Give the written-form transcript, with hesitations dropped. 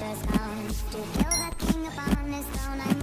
has come to kill the king upon his throne.